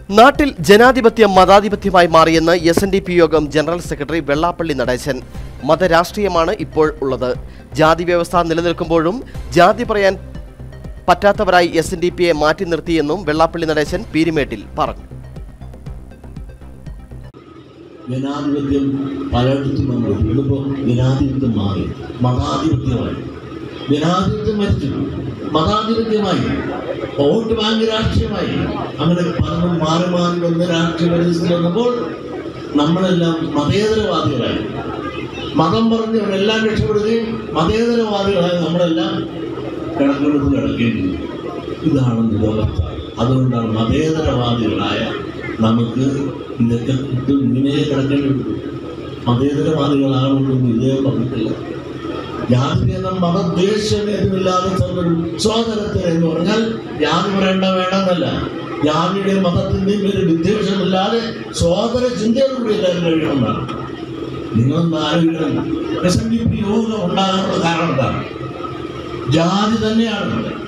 നാട്ടിൽ ജനാധിപത്യം മതാധിപത്യമായി മാറിയെന്ന് SNDP യോഗം ജനറൽ സെക്രട്ടറി വെള്ളാപ്പള്ളി നടേശൻ. മതരാഷ്ട്രീയമാണ് ഇപ്പോൾ ഉള്ളത്. ജാതി വ്യവസ്ഥ നിലനിൽക്കുമ്പോഴും ജാതി പറയാൻ പറ്റാത്തവരായി SNDPയെ മാറ്റി നിർത്തിയെന്നും വെള്ളാപ്പള്ളി നടേശൻ പീരുമേട്ടിൽ പറഞ്ഞു. ജനാധിപത്യം പലയിടത്തും നമ്മൾ ഇന്നിപ്പോൾ ജനാധിപത്യം മാറി, മതാധിപത്യമായി. ജനാധിപത്യം മരിച്ചു, മതാധിപത്യമായി, വോട്ട് ബാങ്ക് രാഷ്ട്രീയമായി. അങ്ങനെ പലതും മാറി മാറി വന്ന രാഷ്ട്രീയ പരിസ്ഥിതി വന്നപ്പോൾ നമ്മളെല്ലാം മതേതരവാദികളായി. മതം പറഞ്ഞ് അവരെല്ലാം രക്ഷപ്പെടുകയും മതേതരവാദികളായി നമ്മളെല്ലാം കിടക്കുന്നത് കിടക്കേണ്ടി. ഇതാണ് ദുരവസ്ഥ. അതുകൊണ്ടാണ് മതേതരവാദികളായ നമുക്ക് ഇതൊക്കെ കിട്ടും, ഇങ്ങനെ കിടക്കേണ്ടി വരും. മതേതരവാദികളാണെന്നൊന്നും ഇതേ പറഞ്ഞിട്ടില്ല. ജാതിഭേദം മതദ്വേഷഭേദമില്ലാതെ സോദരത്തിന് എന്ന് പറഞ്ഞാൽ ജാതി പറയേണ്ട വേണമെന്നല്ല, ജാതിയുടെയും മതത്തിൻ്റെയും പേര് വിദ്വേഷമില്ലാതെ സോദര ചിന്തയോടുകൂടി എല്ലാവരും കഴിയണമെന്നാണ്. നിങ്ങളൊന്ന് ആലോചിക്കണം. SNDP യോഗം ഉണ്ടാകാനുള്ള കാരണം എന്താണ്? ജാതി തന്നെയാണ്.